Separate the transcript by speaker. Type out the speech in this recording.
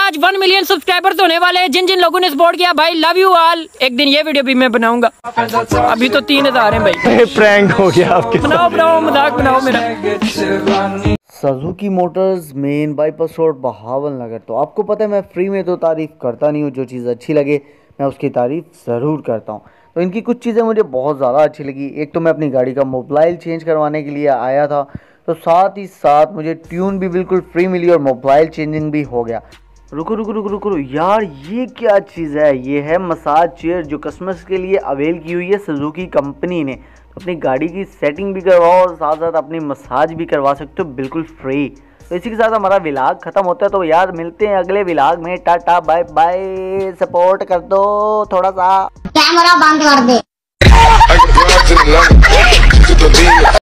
Speaker 1: आज 1 million subscribers होने वाले हैं। जिन जिन लोगों ने सपोर्ट किया भाई लव यू ऑल। एक दिन ये वीडियो भी मैं बनाऊंगा। अभी तो 3000 है भाई।
Speaker 2: प्रैंक हो गया आपके।
Speaker 1: बनाओ मजाक बनाओ मेरा।
Speaker 2: Suzuki motors main bypass road Bahawalnagar. तो आपको पता है मैं फ्री में तो तारीफ़ करता नहीं हूँ, जो चीज़ अच्छी लगे मैं उसकी तारीफ़ ज़रूर करता हूँ। तो इनकी कुछ चीज़ें मुझे बहुत ज़्यादा अच्छी लगी। एक तो मैं अपनी गाड़ी का मोबाइल चेंज करवाने के लिए आया था, तो साथ ही साथ मुझे ट्यून भी बिल्कुल फ्री मिली और मोबाइल चेंजिंग भी हो गया। रुको यार, ये क्या चीज़ है? ये है मसाज चेयर जो कस्टमर्स के लिए अवेल की हुई है सुजुकी कंपनी ने। तो अपनी गाड़ी की सेटिंग भी करवाओ और साथ साथ अपनी मसाज भी करवा सकते हो बिल्कुल फ्री। तो इसी के साथ हमारा व्लॉग खत्म होता है। तो यार मिलते हैं अगले व्लॉग में। Tata bye bye. सपोर्ट कर दो थोड़ा सा।
Speaker 3: कैमरा बंद कर दे।